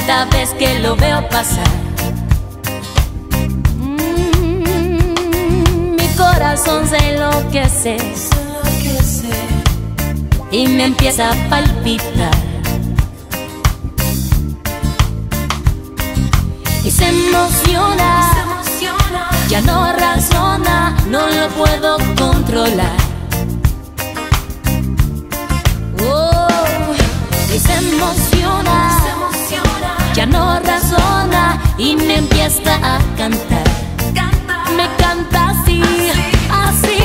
cada vez que lo veo pasar. Mi corazón se enloquece y me empieza a palpitar y se emociona, ya no razona, no lo puedo controlar. Y se emociona, ya no razona y me empieza a cantar. Me canta así, así.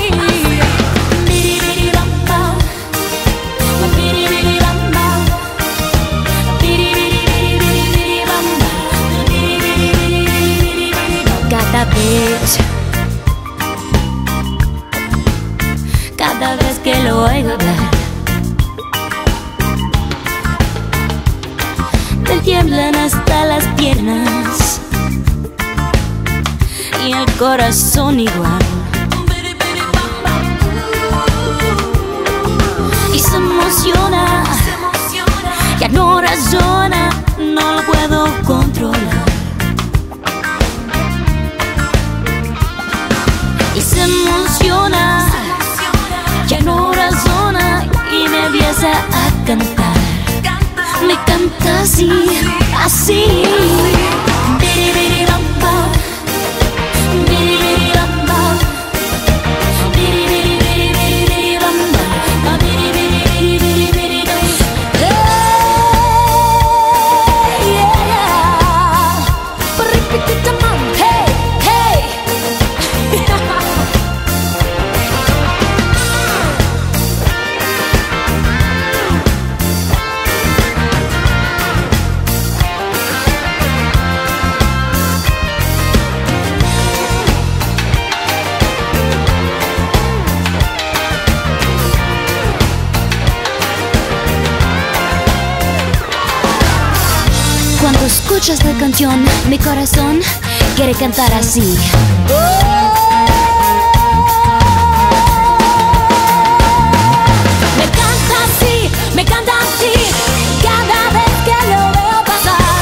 Cada vez que lo oigo hablar, me tiemblan hasta las piernas y el corazón igual. Y se emociona, ya no razona, no lo puedo controlar. Y se emociona, ya no razona y me empieza a cantar. Me canta así, así. Cuando escuchas la canción, mi corazón quiere cantar así. Me canta así, me canta así, cada vez que lo veo pasar.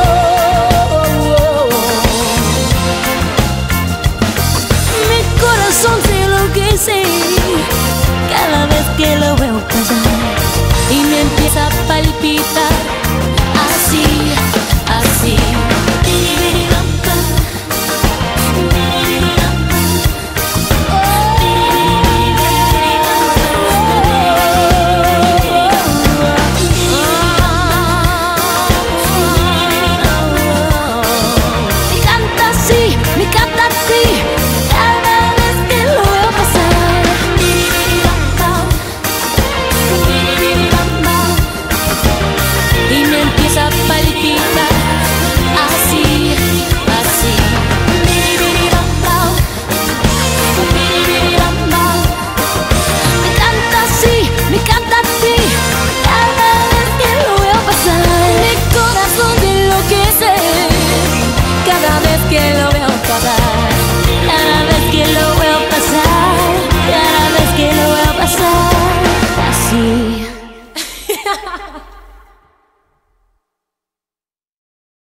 Mi corazón se enloquece cada vez que lo veo pasar y me empieza a palpitar así, así. Me canta así, cada vez que lo veo pasar. Y me empieza a palpitar así, así. Me canta así, me canta así, cada vez que lo veo pasar. Mi corazón se enloquece cada vez que lo veo pasar. Cada vez que lo veo pasar, cada vez que lo veo pasar así.